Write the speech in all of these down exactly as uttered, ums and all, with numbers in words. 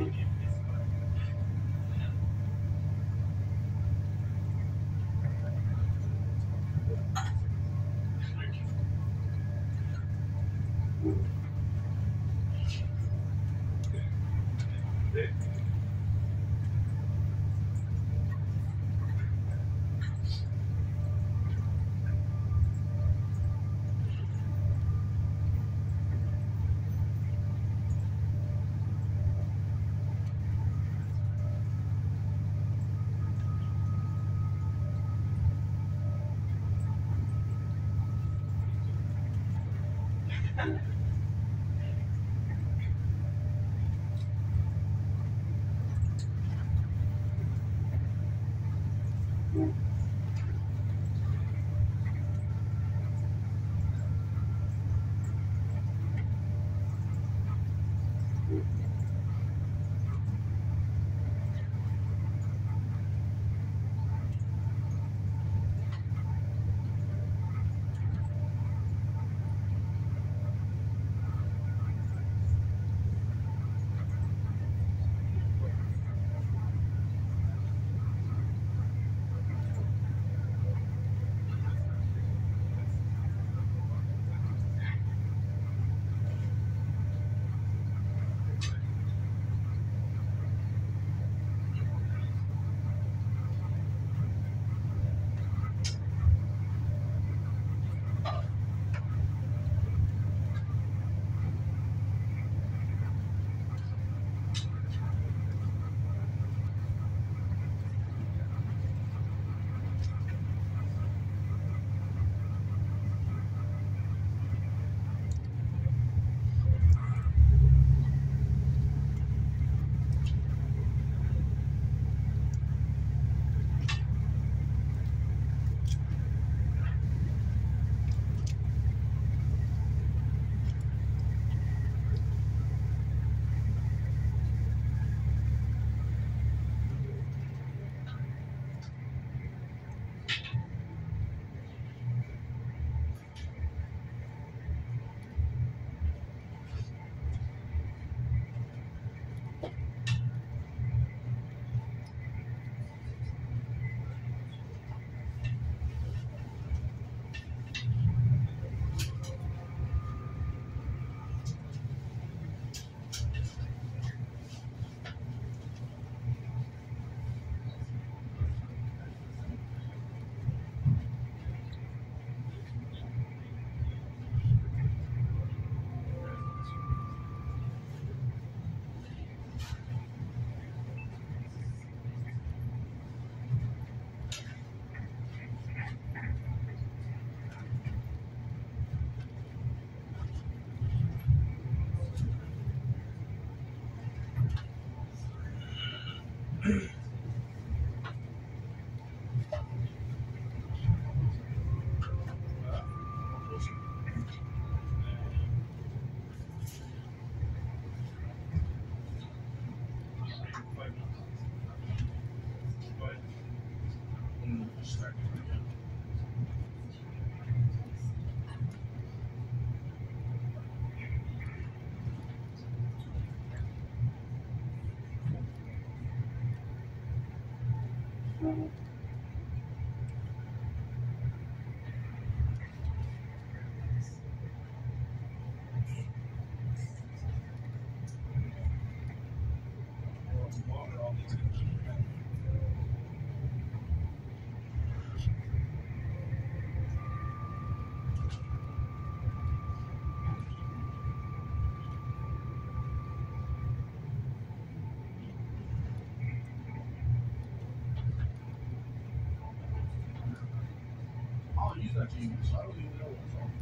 that to you, so I don't even know what's wrong.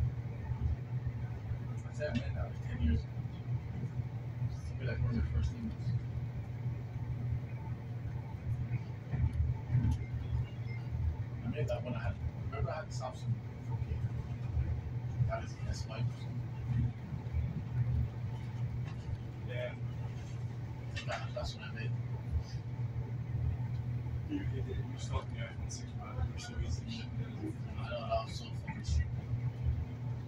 I said I met that like ten years ago. I feel like one of the first things. I made that when I had, remember I had the Samsung four K? That is S five or something. Yeah. That, that's what I made. You, you, you stopped me out in six months, you're so easy. I know, that was so fucking stupid.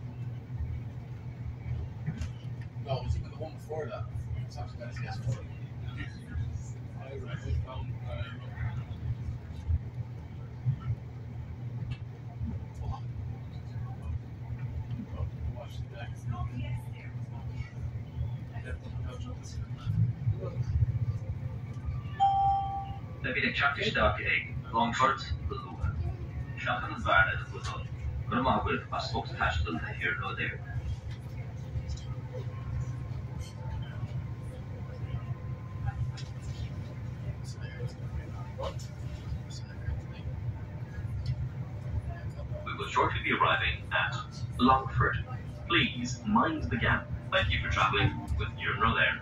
No, it was even the one before that. Samsung Galaxy S four. found uh, watch the back. There been a chapter start egg, Longford, the Lua. Shotgun and Varna, the football. But a marble, I spoke to Tash to here, no there. We will shortly be arriving at Longford. Please mind the gap. Thank you for travelling with Here Nor There.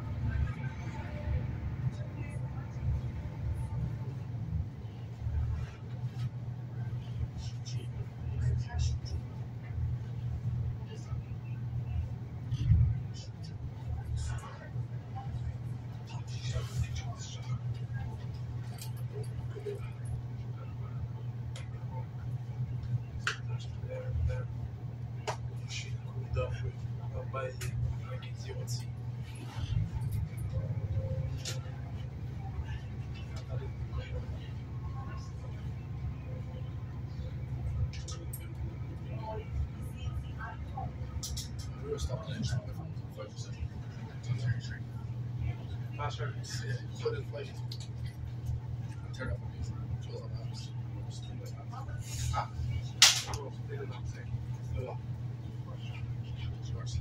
We were stopped in Edgeworth for five percent. Faster. Yeah, so did flight. Turn up on these. Shows on maps. Ah. Oh, they did not say. No. Yours.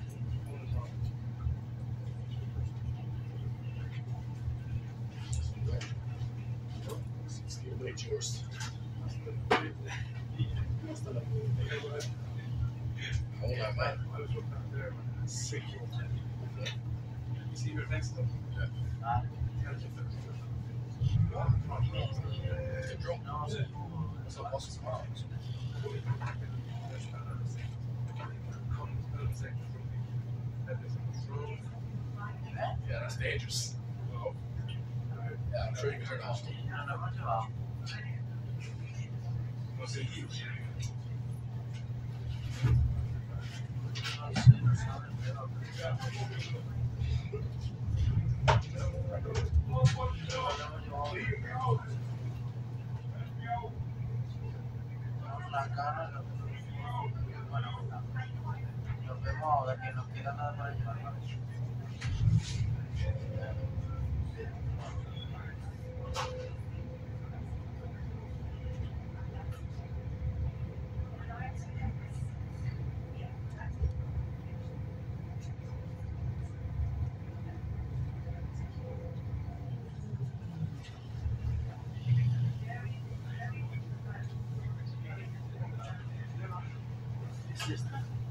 sixty away to yours. Hold on, man. I was looking out there, man. Sick. You see your next to them? Yeah. Tell you first. Get drunk. What's up, boss? Yeah, that's dangerous. Oh. Yeah, I'm sure you can turn it off. What's it? Nos vemos ahora que nos queda nada para llevar. It's just